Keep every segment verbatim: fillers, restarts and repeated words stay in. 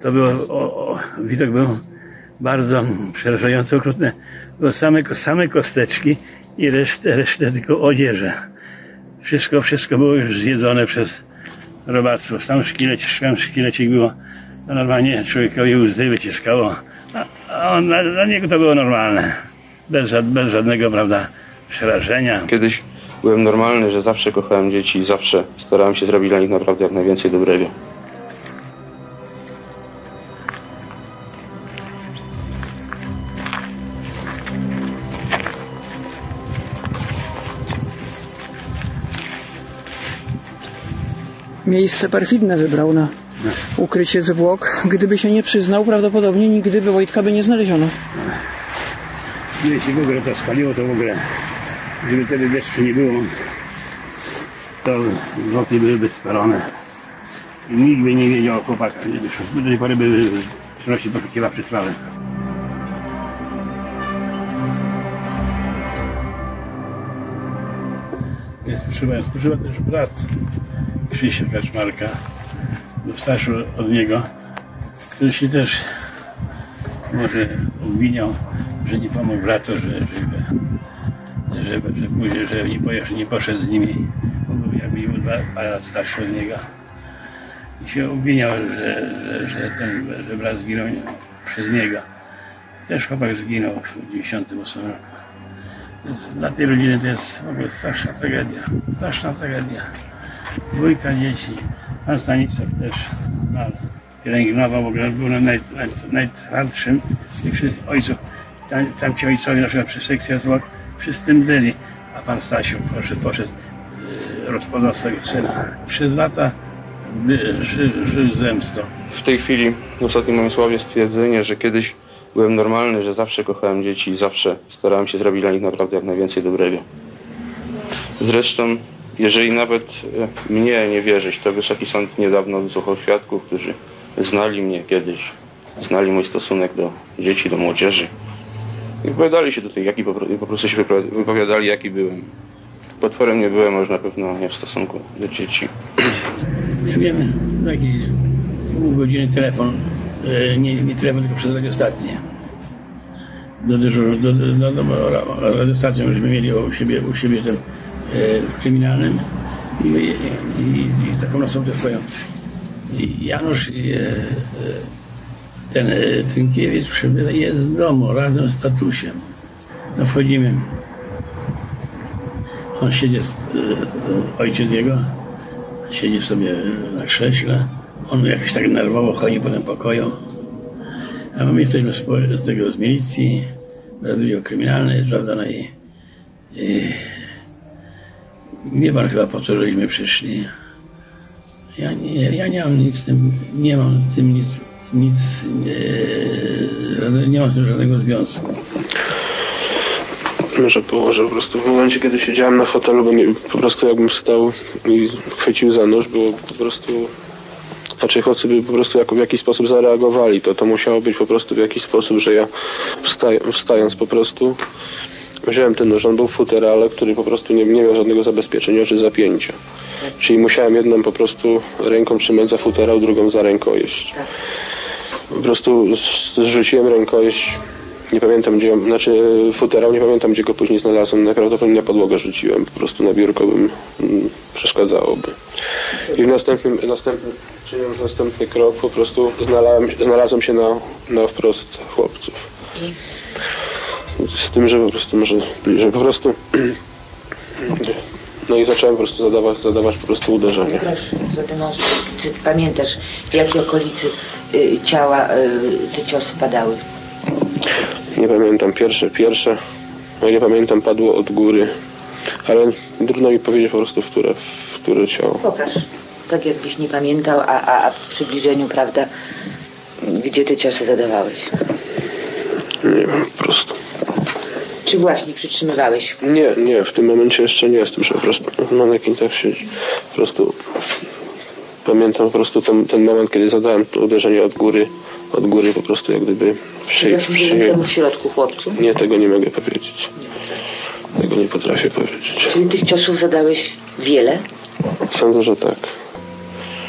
To było, o, o, widok był bardzo przerażający, okrutny. Były same, same kosteczki i resztę, resztę tylko odzieży. Wszystko, wszystko było już zjedzone przez robactwo. Sam szkielet, sam szkielecik było, to normalnie człowiekowi łzy wyciskało. A, a on, dla, dla niego to było normalne. Bez, bez żadnego, prawda, przerażenia. Kiedyś byłem normalny, że zawsze kochałem dzieci i zawsze starałem się zrobić dla nich naprawdę jak najwięcej dobrego. Miejsce perfidne wybrał na ukrycie zwłok. Gdyby się nie przyznał, prawdopodobnie nigdy by Wojtka by nie znaleziono. Jeśli w ogóle to spaliło, to w ogóle, gdyby wtedy deszczu nie było, to zwłoki byłyby spalone. I nikt by nie wiedział o chłopakach. Do tej pory by czynności poszukiwawcze trwały. Spoczywa, spoczywa też brat Krzysia Kaczmarka, był starszy od niego, który się też może obwiniał, że nie pomógł bratu, że, że, że, że, później, że nie, pojechał, nie poszedł z nimi, bo jakby był dwa, dwa lat starszy od niego. I się obwiniał, że, że, że ten że brat zginął przez niego. Też chłopak zginął w dziewięćdziesiątym ósmym roku. Więc dla tej rodziny to jest w ogóle straszna tragedia. Straszna tragedia. Dwójka dzieci. Pan Stanisław też zmarł. Pielęgnował, w ogóle był naj, naj, najtwardszym z ojców. Tam, tam ci ojcowie na przykład przy sekcji zwłok wszyscy mdleli, a pan Stasiu poszedł, poszedł rozpoznał swojego syna. Przez lata żył, żył zemstą. W tej chwili w ostatnim moim słowie stwierdzenie, że kiedyś byłem normalny, że zawsze kochałem dzieci i zawsze starałem się zrobić dla nich naprawdę jak najwięcej dobrego. Zresztą, jeżeli nawet mnie nie wierzyć, to Wysoki Sąd niedawno wysłuchał świadków, którzy znali mnie kiedyś, znali mój stosunek do dzieci, do młodzieży. I wypowiadali się do tej, jaki po, po prostu się wypowiadali, jaki byłem. Potworem nie byłem, może na pewno nie w stosunku do dzieci. Ja wiem, jakiś pół godziny telefon, nie, nie telefon, tylko przez radiostację. Do dyżuru, do, do, do, do, do radiostacją, żeśmy mieli u siebie, u siebie ten, e, w kryminalnym i, i, i, i taką osobę swoją. I Janusz i, e, ten e, Trynkiewicz jest z domu razem z tatusiem. No wchodzimy. On siedzi, e, ojciec jego, siedzi sobie na krześle. On jakoś tak nerwowo chodzi po tym pokoju. A my jesteśmy z tego z milicji, radio kryminalnej, prawda, no i, i wie pan chyba po co żeśmy przyszli. Ja nie, ja nie mam nic z tym, nie mam z tym nic, nic nie, nie mam z tym żadnego związku. Może było, że po prostu w momencie, kiedy siedziałem na fotelu, bo nie, po prostu jakbym stał i chwycił za nóż, było po prostu... Znaczy chłopcy by po prostu jako w jakiś sposób zareagowali. To, to musiało być po prostu w jakiś sposób, że ja wstaj, wstając po prostu wziąłem ten nóż, on był futerale, który po prostu nie, nie miał żadnego zabezpieczenia czy zapięcia. Czyli musiałem jedną po prostu ręką trzymać za futerał, drugą za rękojeść. Po prostu zrzuciłem rękojeść, nie pamiętam gdzie, znaczy futerał, nie pamiętam gdzie go później znalazłem, najprawdopodobniej na podłogę rzuciłem, po prostu na biurko bym mm, przeszkadzałoby. I w następnym, następnym, czyniąc następny krok, po prostu znalazłem, znalazłem się na, na wprost chłopców. Z tym, że po prostu może bliżej, po prostu no i zacząłem po prostu zadawać, zadawać po prostu uderzenia. Czy pamiętasz, w jakiej okolicy y, ciała y, te ciosy padały? Nie pamiętam, pierwsze, pierwsze, no nie pamiętam, padło od góry, ale trudno mi powiedzieć po prostu, w które, w które ciało. Pokaż, tak jakbyś nie pamiętał, a, a, a w przybliżeniu, prawda, gdzie te ciosy zadawałeś? Nie wiem, po prostu. Czy właśnie przytrzymywałeś? Nie, nie, w tym momencie jeszcze nie jestem, że po prostu manekin tak siedzi. Po prostu pamiętam po prostu ten, ten moment, kiedy zadałem to uderzenie od góry, od góry po prostu jak gdyby przy, przy... w środku chłopcu? Nie, tego nie mogę powiedzieć. Tego nie potrafię powiedzieć. Czyli tych ciosów zadałeś wiele? Sądzę, że tak.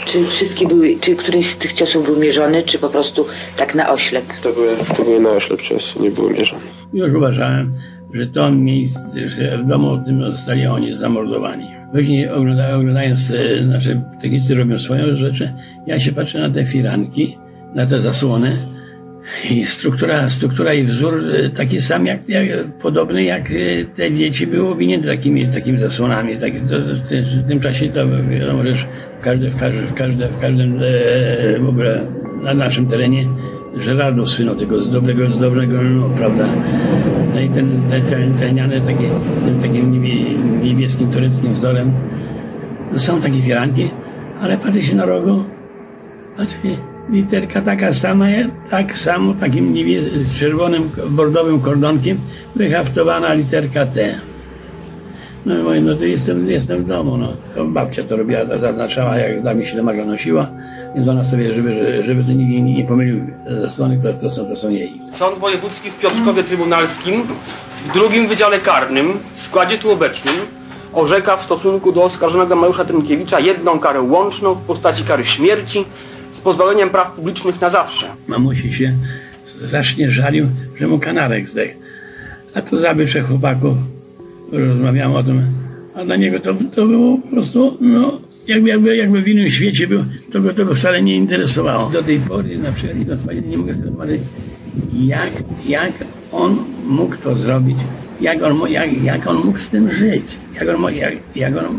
Czy wszystkie były, czy któryś z tych ciosów był mierzony, czy po prostu tak na oślep? To były, to były na oślep ciosy, nie było mierzone. Już uważałem, że to miejsce, że w domu tym zostali oni zamordowani. Później ogląda, oglądając, e, znaczy technicy robią swoje rzeczy, ja się patrzę na te firanki, na te zasłony i struktura, struktura i wzór e, taki sam, jak, jak, podobny jak e, te dzieci były owinięte takimi, takimi zasłonami. Tak, to, to, w tym czasie to wiadomo, że w każdym, w każdym, w każdym, w każdym e, w ogóle na naszym terenie Żerardo słynął tego z dobrego, z dobrego, no prawda. No i ten, te, te, te lniane takie, takim niebieskim, tureckim wzorem. No są takie firanki, ale patrzy się na rogu, patrzy, literka taka sama, tak samo, takim niebies- czerwonym, bordowym kordonkiem wyhaftowana literka T. No i mówię, no to jestem, jestem w domu, no. To babcia to robiła, zaznaczała, jak dla mnie się domaga nosiła, więc ona sobie, żeby, żeby to nikt nie, nie pomylił zasłony, to, to, są, to są jej. Sąd Wojewódzki w Piotrkowie Trybunalskim w drugim Wydziale Karnym w składzie tu obecnym orzeka w stosunku do oskarżonego Mariusza Trynkiewicza jedną karę łączną w postaci kary śmierci z pozbawieniem praw publicznych na zawsze. Mamusi się strasznie żalił, że mu kanarek zdechł. A to zabił trzech chłopaków, rozmawiamy o tym, a dla niego to, to było po prostu, no, jakby, jakby, jakby w innym świecie był, to go, to go wcale nie interesowało. Do tej pory, na przykład, idąc, nie mogę sobie zobaczyć, jak, jak on mógł to zrobić, jak on, jak, jak on mógł z tym żyć, jak on, jak, jak on,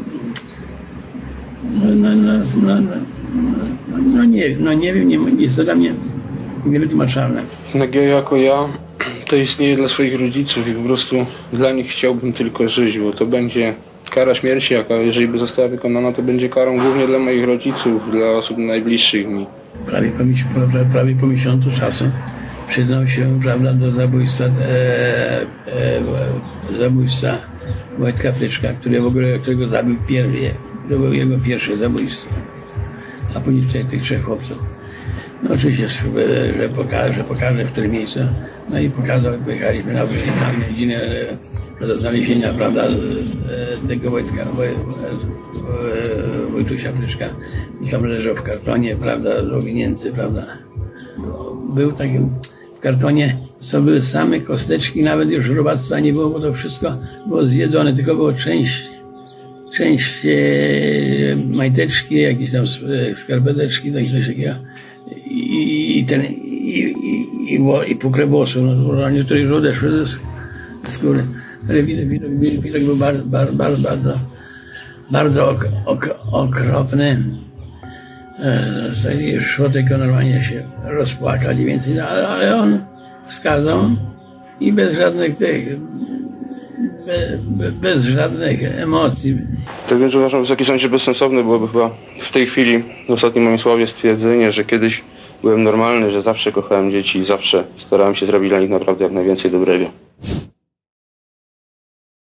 no, no, no, no, no, no nie, no nie wiem, nie, jest to dla mnie niewytłumaczalne. Tak ja jako ja, to istnieje dla swoich rodziców i po prostu dla nich chciałbym tylko żyć, bo to będzie kara śmierci, jaka jeżeli by została wykonana, to będzie karą głównie dla moich rodziców, dla osób najbliższych mi. Prawie po, prawie, prawie po miesiącu czasu przyznał się, prawda, do zabójstwa, e, e, zabójstwa Wojtka Fryczka, który w ogóle, którego zabił pierwszy, to było jego pierwsze zabójstwo, a później tych, tych trzech chłopców. No oczywiście, że pokaże, że pokaże w którym miejscu. No i pokazał, pojechaliśmy na godzinę do znalezienia, prawda, tego Wojtka, Woj, Wojtusia Fryczka. I tam leżał w kartonie, prawda, owinięty, prawda. Był takim, w kartonie co były same kosteczki, nawet już robactwa nie było, bo to wszystko było zjedzone, tylko było część, część e, majteczki, jakieś tam skarpeteczki, coś takiego. I, i ten, i, i, i, i pukrę włosów, no, niektóre już odeszły ze skóry, ale widok, widok, widok był bardzo, bardzo, bardzo, bardzo, bardzo ok, ok, okropny. E, szło tylko normalnie się rozpłakali więcej, ale, ale on wskazał i bez żadnych tych, bez, bez żadnych emocji. Tak więc uważam, że Wysoki Sądzie bezsensowne byłoby chyba w tej chwili, w ostatnim moim słowie, stwierdzenie, że kiedyś byłem normalny, że zawsze kochałem dzieci i zawsze starałem się zrobić dla nich naprawdę jak najwięcej dobrego.